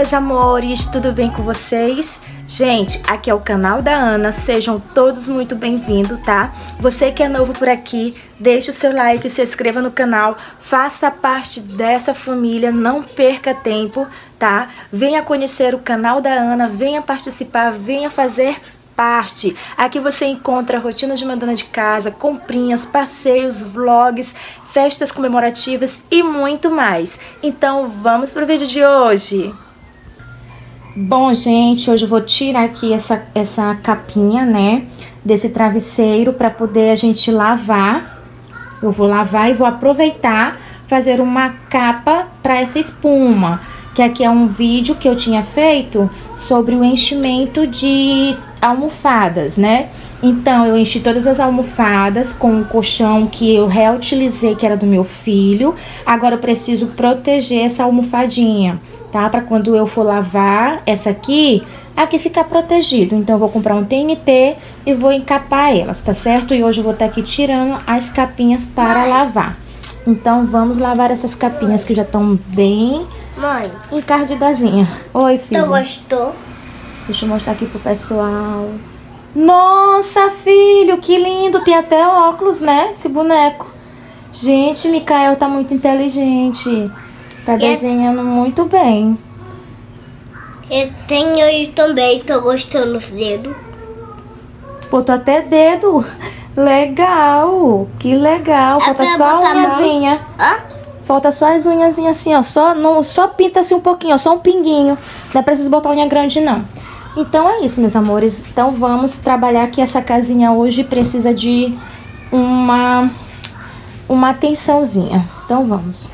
meus amores, tudo bem com vocês? Gente, aqui é o canal da Ana, sejam todos muito bem-vindos, tá? Você que é novo por aqui, deixa o seu like, se inscreva no canal, faça parte dessa família, não perca tempo, tá? Venha conhecer o canal da Ana, venha participar, venha fazer parte. Aqui você encontra rotina de uma dona de casa, comprinhas, passeios, vlogs, festas comemorativas e muito mais. Então vamos pro vídeo de hoje. Bom, gente, hoje eu vou tirar aqui essa capinha, né, desse travesseiro para poder a gente lavar. Eu vou lavar e vou aproveitar fazer uma capa para essa espuma, que aqui é um vídeo que eu tinha feito sobre o enchimento de almofadas, né? Então, eu enchi todas as almofadas com o colchão que eu reutilizei, que era do meu filho. Agora eu preciso proteger essa almofadinha, tá? Pra quando eu for lavar essa aqui ficar protegido. Então, eu vou comprar um TNT e vou encapar elas, tá certo? E hoje eu vou estar aqui tirando as capinhas para lavar. Então, vamos lavar essas capinhas que já estão bem encardidazinha. Oi, filho. Tu gostou? Deixa eu mostrar aqui pro pessoal. Nossa, filho, que lindo. Tem até óculos, né? Esse boneco. Gente, Mikael tá muito inteligente. Tá desenhando muito bem. Eu tenho ele também. Tô gostando dos dedos. Botou até dedo. Legal. Que legal. Falta só a unhazinha. Falta só as unhazinhas assim, ó. Só pinta assim um pouquinho, ó. Só um pinguinho. Não precisa botar unha grande, não. Então é isso, meus amores. Então vamos trabalhar aqui. Essa casinha hoje precisa de uma atençãozinha. Então vamos.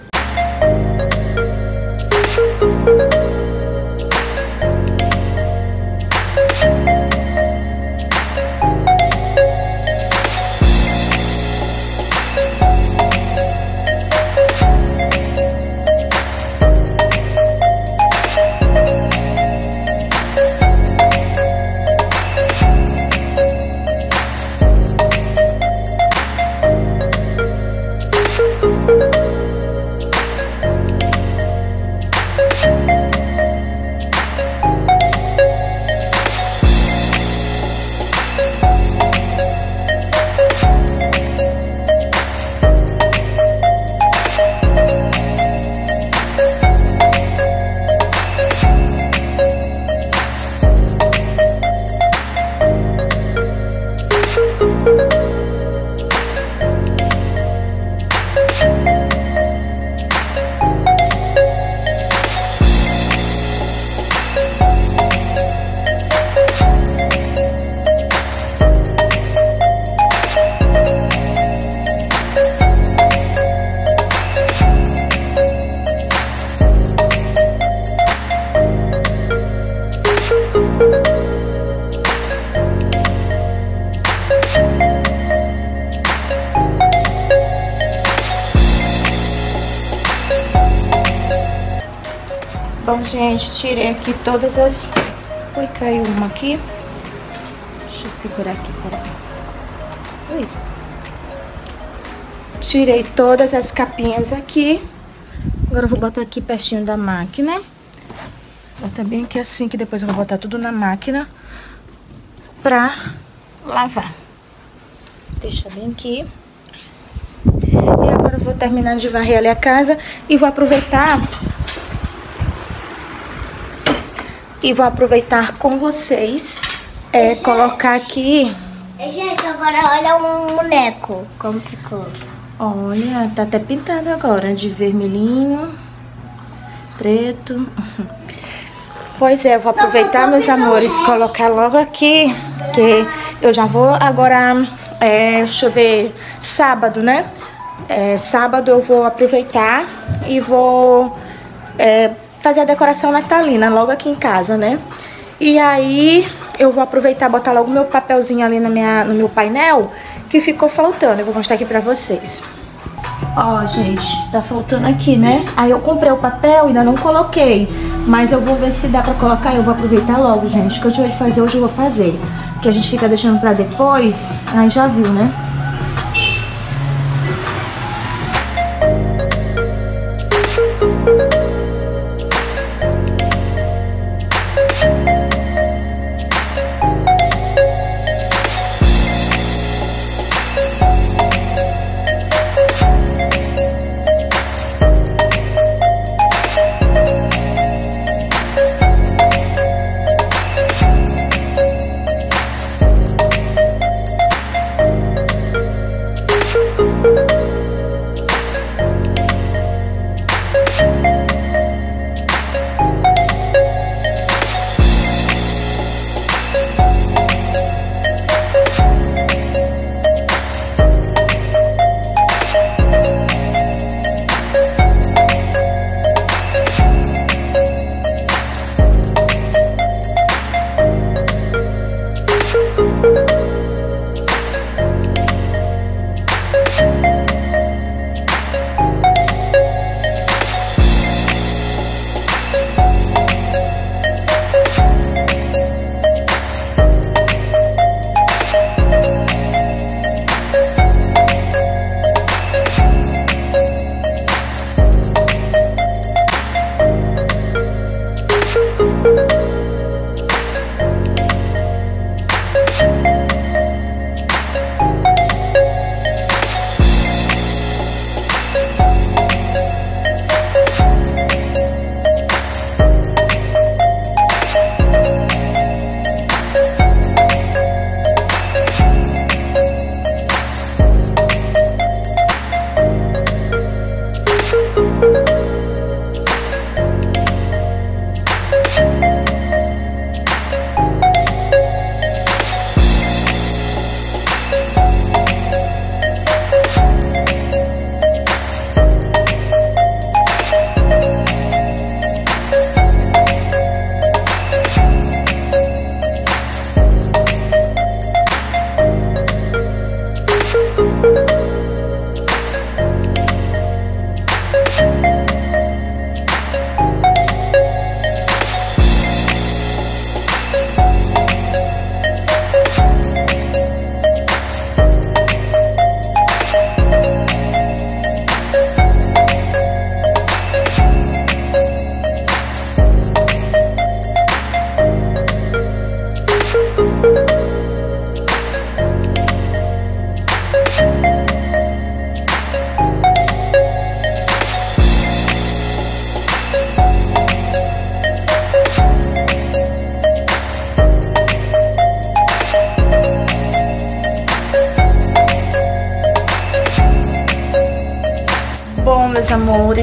Bom, gente, tirei aqui todas as... Ui, caiu uma aqui. Deixa eu segurar aqui, peraí. Ui. Tirei todas as capinhas aqui. Agora eu vou botar aqui pertinho da máquina. Bota bem aqui assim, que depois eu vou botar tudo na máquina pra lavar. Deixa bem aqui. E agora eu vou terminar de varrer ali a casa e vou aproveitar... com vocês, colocar aqui... Gente, agora olha o boneco, como ficou. Olha, tá até pintado agora, de vermelhinho, preto. Pois é, eu vou aproveitar, meus amores, colocar logo aqui, que eu já vou agora, deixa eu ver, sábado, né? Sábado eu vou aproveitar e vou... fazer a decoração natalina logo aqui em casa, né? E aí eu vou aproveitar e botar logo meu papelzinho ali no meu painel, que ficou faltando. Eu vou mostrar aqui pra vocês. Ó, gente, tá faltando aqui, né? Aí eu comprei o papel, ainda não coloquei, mas eu vou ver se dá pra colocar. Eu vou aproveitar logo, gente. O que eu tinha de fazer hoje eu vou fazer, porque a gente fica deixando pra depois. Aí já viu, né?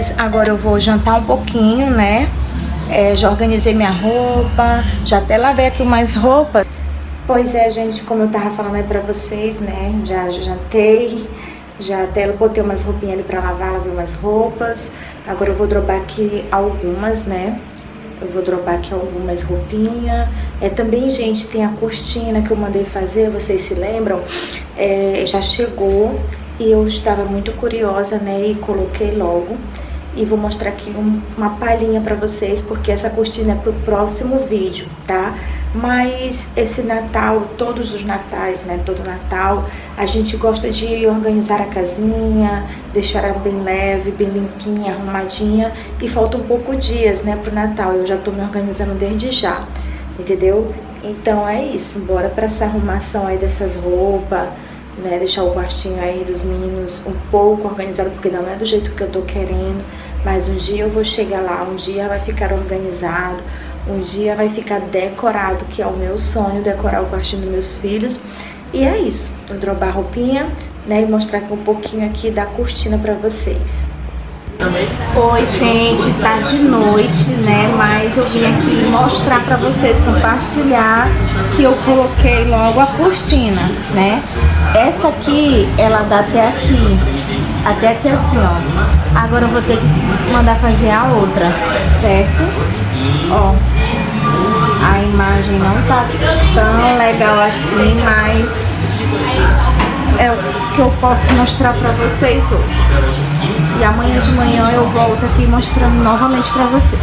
Mas agora eu vou jantar um pouquinho, né? Já organizei minha roupa, já até lavei aqui umas roupas. Pois é, gente, como eu tava falando aí pra vocês, né? Já jantei, já até botei umas roupinhas ali pra lavar, lavei umas roupas. Agora eu vou dropar aqui algumas, né? Eu vou dropar aqui algumas roupinhas. Também, gente, tem a cortina que eu mandei fazer, vocês se lembram? Já chegou e eu estava muito curiosa, né? E coloquei logo. E vou mostrar aqui uma palhinha pra vocês, porque essa cortina é pro próximo vídeo, tá? Mas esse Natal, todos os natais, né? Todo Natal, a gente gosta de organizar a casinha, deixar ela bem leve, bem limpinha, arrumadinha. E faltam dias, né, pro Natal. Eu já tô me organizando desde já, entendeu? Então é isso, bora pra essa arrumação aí dessas roupas, né? Deixar o quartinho aí dos meninos um pouco organizado, porque não é do jeito que eu tô querendo. Mas um dia eu vou chegar lá, um dia vai ficar organizado, um dia vai ficar decorado, que é o meu sonho, decorar o quartinho dos meus filhos. E é isso, vou dropar a roupinha, né, e mostrar aqui um pouquinho aqui da cortina pra vocês. Oi, gente, tá de noite, né, mas eu vim aqui mostrar pra vocês, compartilhar que eu coloquei logo a cortina, né. Essa aqui, ela dá até aqui assim, ó. Agora eu vou ter que mandar fazer a outra, certo? Ó, a imagem não tá tão legal assim, mas é o que eu posso mostrar pra vocês hoje. E amanhã de manhã eu volto aqui mostrando novamente pra vocês.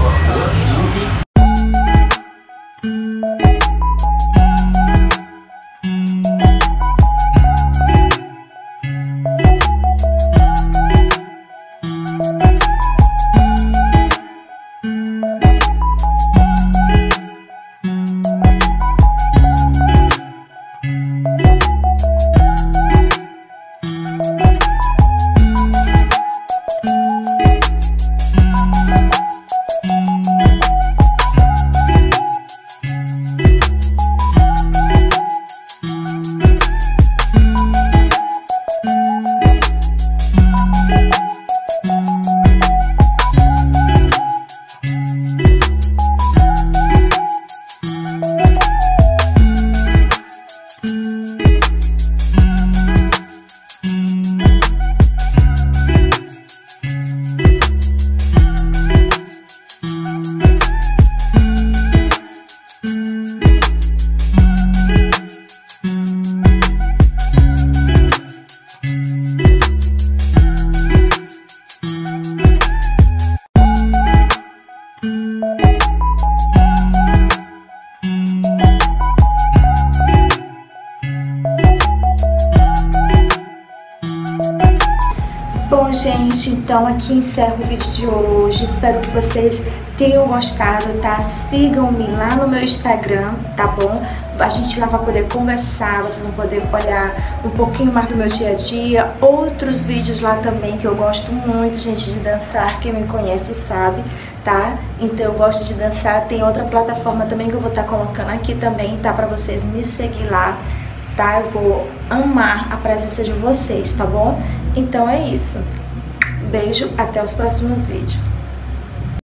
Bom, gente, então aqui encerro o vídeo de hoje. Espero que vocês tenham gostado, tá? Sigam-me lá no meu Instagram, tá bom? A gente lá vai poder conversar, vocês vão poder olhar um pouquinho mais do meu dia a dia. Outros vídeos lá também que eu gosto muito, gente, de dançar. Quem me conhece sabe, tá? Então eu gosto de dançar. Tem outra plataforma também que eu vou estar colocando aqui também, tá? Pra vocês me seguir lá, tá? Eu vou amar a presença de vocês, tá bom? Então é isso. Beijo, até os próximos vídeos.